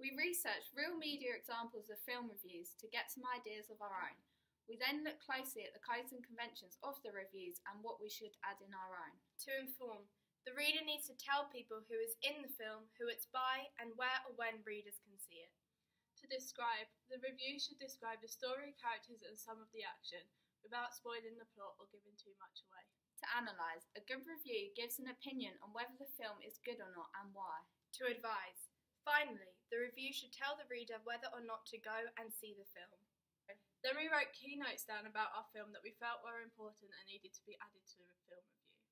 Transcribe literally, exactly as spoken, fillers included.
We researched real media examples of film reviews to get some ideas of our own. We then looked closely at the codes and conventions of the reviews and what we should add in our own. To inform, the reader needs to tell people who is in the film, who it's by, and where or when readers can see it. To describe, the review should describe the story, characters and some of the action, without spoiling the plot or giving too much away. To analyse, a good review gives an opinion on whether the film is good or not and why. To advise, finally, the review should tell the reader whether or not to go and see the film. Then we wrote key notes down about our film that we felt were important and needed to be added to the film review.